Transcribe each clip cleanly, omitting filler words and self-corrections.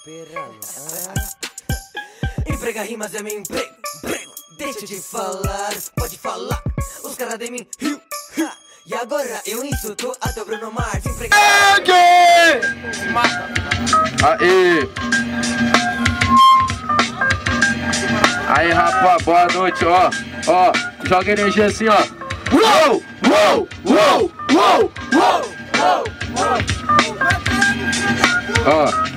operando. Emprega rimas é meu emprego. Deixa de falar, pode falar. Os caras de mim riu. E agora eu insulto até o Bruno Mars. Aê! Aí, rapaz, boa noite, ó. Ó, joga energia assim, ó. Uou! Uou! Uou! Uou! Uou! Ó.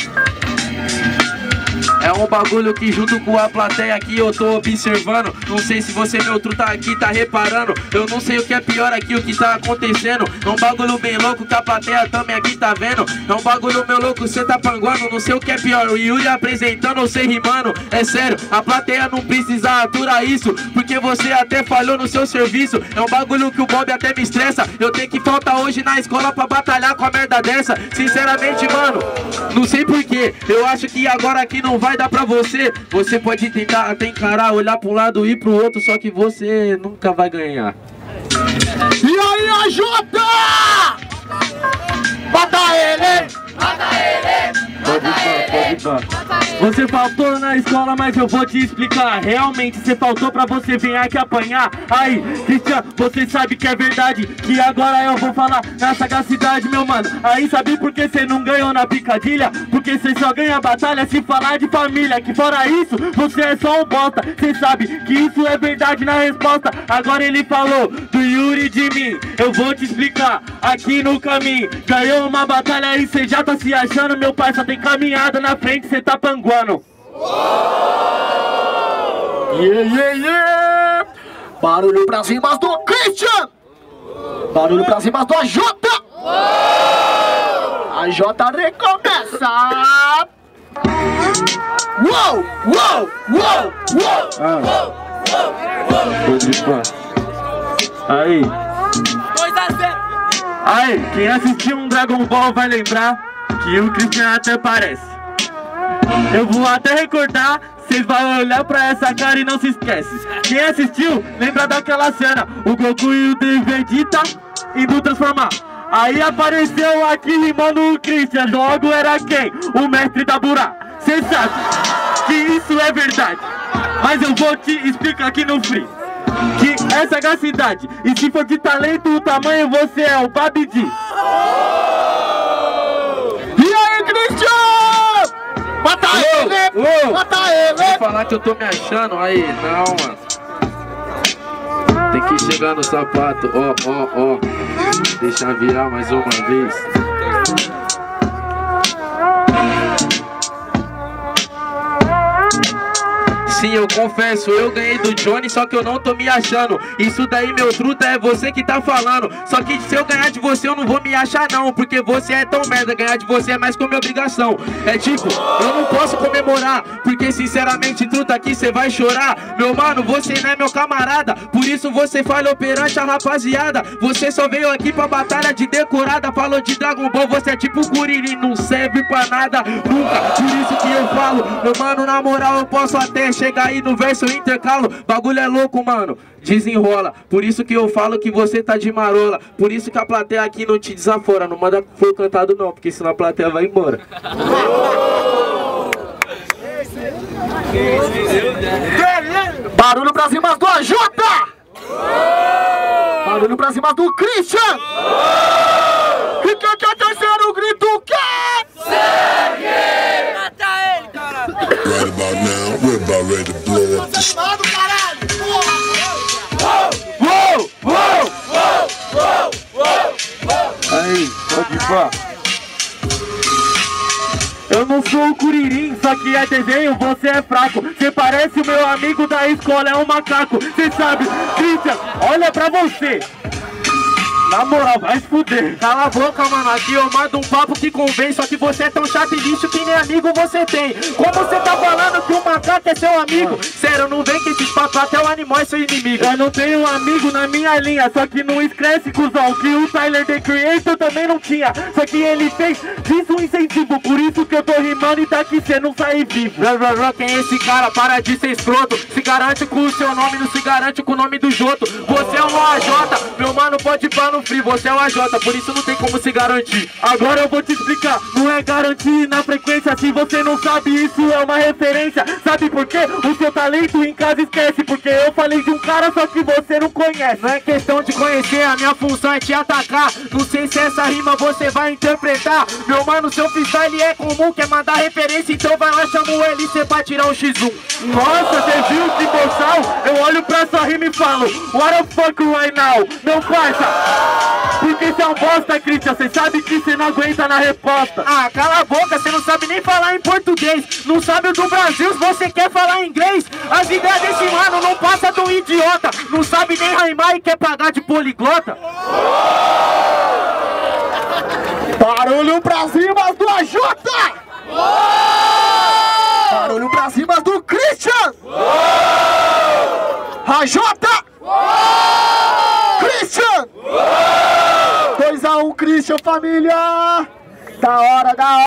É um bagulho que junto com a plateia aqui eu tô observando. Não sei se você, meu truta, tá aqui, tá reparando. Eu não sei o que é pior aqui, o que tá acontecendo. É um bagulho bem louco que a plateia também aqui tá vendo. É um bagulho meu louco, cê tá panguando. Não sei o que é pior, o Yuri apresentando ou cê rimando. É sério, a plateia não precisa aturar isso, porque você até falhou no seu serviço. É um bagulho que o Bob até me estressa. Eu tenho que faltar hoje na escola pra batalhar com a merda dessa. Sinceramente, mano, não sei porquê. Eu acho que agora aqui não vai dar pra você. Você pode tentar até encarar, olhar pra um lado e pro outro, só que você nunca vai ganhar. E aí, a Jota! Mata ele! Mata ele! Pode ir, pode ir. Você faltou na escola, mas eu vou te explicar. Realmente você faltou pra você vir aqui apanhar. Aí, Christian, você sabe que é verdade, que agora eu vou falar na sagacidade, meu mano. Aí sabe por que você não ganhou na picadilha? Porque você só ganha batalha se falar de família. Que fora isso, você é só um bosta. Você sabe que isso é verdade na resposta. Agora ele falou do Yuri de mim. Eu vou te explicar aqui no caminho. Ganhou uma batalha e você já tá se achando, meu pai. Só tem caminhada na frente, você tá panguando. Barulho pra cima do Christian! Barulho pra cima do AJ! AJ recomeça! Uou! Uou! Uou! Uou! Aí! 2-0! Aí, quem assistiu um Dragon Ball vai lembrar que o Christian até parece. Eu vou até recortar, vocês vão olhar pra essa cara e não se esquece. Quem assistiu, lembra daquela cena, o Goku e o Vegeta indo transformar. Aí apareceu aqui rimando o Christian, logo era quem? O mestre da Burá. Cê sabe que isso é verdade, mas eu vou te explicar aqui no free que é sagacidade, e se for de talento o tamanho você é o Babidi. Mata ele! Mata ele! Vou falar que eu tô me achando aí, não, mano. Tem que chegar no sapato, ó. Deixa virar mais uma vez. Sim, eu confesso, eu ganhei do Johnny, só que eu não tô me achando. Isso daí, meu truta, é você que tá falando. Só que se eu ganhar de você, eu não vou me achar não, porque você é tão merda, ganhar de você é mais como obrigação. É tipo, eu não posso comemorar, porque sinceramente, truta, aqui cê vai chorar. Meu mano, você não é meu camarada, por isso você falhou perante a rapaziada. Você só veio aqui pra batalha de decorada, falou de Dragon Ball, você é tipo Kuririn, não serve pra nada nunca. Por isso que eu falo, meu mano, na moral, eu posso até chegar aí no verso intercalo, bagulho é louco, mano, desenrola. Por isso que eu falo que você tá de marola. Por isso que a plateia aqui não te desafora. Não manda for cantado não, porque senão a plateia vai embora. Barulho pra cima do AJ! Barulho pra cima do Christian! E quem quer terceiro grito quer? Sangue! Mata ele, caralho! Right about now, we're about ready to blow up this. Aí, pode ir pá. Eu não sou o Kuririn, só que é desenho, você é fraco. Você parece o meu amigo da escola, é um macaco. Você sabe, Christian, olha pra você. Na moral, vai se fuder. Cala a boca, mano, aqui eu mando um papo que convém. Só que você é tão chato e lixo que nem amigo você tem. Como você tá falando que o macaco é seu amigo? Sério, não vem que esses papos, até o animal é seu inimigo. Eu não tenho um amigo na minha linha, só que não esquece, cuzão, que o Tyler, The Creator, também não tinha. Só que ele fez disso um incentivo, por isso que eu tô rimando e tá aqui, cê não sair vivo. Quem é esse cara? Para de ser escroto. Se garante com o seu nome, não se garante com o nome do Joto. Você é um AJ, meu mano, pode ir pra no Free, você é o AJ, por isso não tem como se garantir. Agora eu vou te explicar, não é garantir na frequência. Se você não sabe, isso é uma referência. Sabe por quê? O seu talento em casa esquece, porque eu falei de um cara só que você não conhece. Não é questão de conhecer, a minha função é te atacar. Não sei se essa rima você vai interpretar. Meu mano, seu freestyle é comum, quer mandar referência, então vai lá, chama o LC pra tirar o X1. Nossa, você viu que boçal? Eu olho pra sua rima e falo, what the fuck right now? Não faça! Porque você é um bosta, Christian, você sabe que você não aguenta na resposta. Ah, cala a boca, você não sabe nem falar em português. Não sabe o do Brasil, se você quer falar inglês. As ideias desse mano não passa de um idiota. Não sabe nem rimar e quer pagar de poliglota. Barulho pras rimas do AJ! Barulho pras rimas do Christian! AJ! Christian! 2-1 Christian, família! Da hora, da hora!